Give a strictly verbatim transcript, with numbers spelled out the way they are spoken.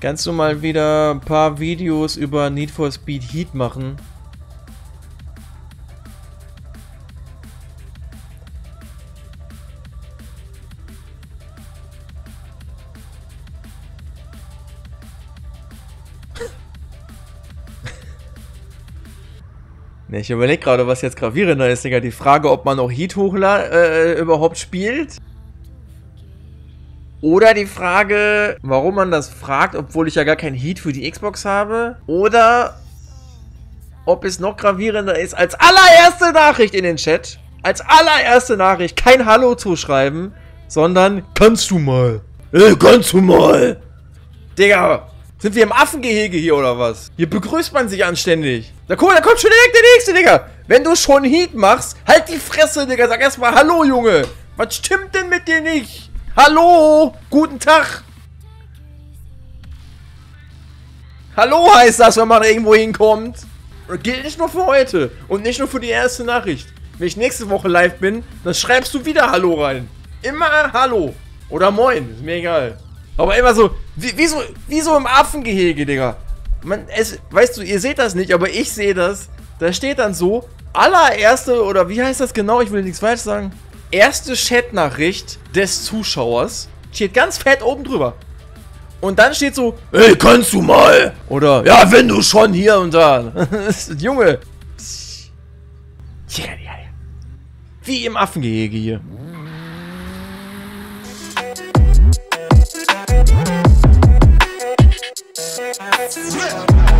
Kannst du mal wieder ein paar Videos über Need for Speed Heat machen? Ne, ich überlege gerade, was jetzt gravierender ist, Digga. Die Frage, ob man auch Heat hochla äh, überhaupt spielt. Oder die Frage, warum man das fragt, obwohl ich ja gar kein Heat für die Xbox habe. Oder ob es noch gravierender ist, als allererste Nachricht in den Chat. Als allererste Nachricht kein Hallo zu schreiben, sondern kannst du mal. Ey, kannst du mal. Digga. Sind wir im Affengehege hier oder was? Hier begrüßt man sich anständig. Da guck mal, da kommt schon direkt der nächste, Digga. Wenn du schon Heat machst, halt die Fresse, Digga. Sag erstmal Hallo, Junge. Was stimmt denn mit dir nicht? Hallo. Guten Tag. Hallo heißt das, wenn man irgendwo hinkommt. Das gilt nicht nur für heute. Und nicht nur für die erste Nachricht. Wenn ich nächste Woche live bin, dann schreibst du wieder Hallo rein. Immer Hallo. Oder Moin. Ist mir egal. Aber immer so, wie, wie, so, wie so im Affengehege, Digga. Man, es, weißt du, ihr seht das nicht, aber ich sehe das. Da steht dann so, allererste, oder wie heißt das genau, ich will nichts falsch sagen. Erste Chatnachricht des Zuschauers. Steht ganz fett oben drüber. Und dann steht so, ey, kannst du mal? Oder, ja, wenn du schon hier und da. Junge. Ja, ja, ja. Wie im Affengehege hier. Yeah.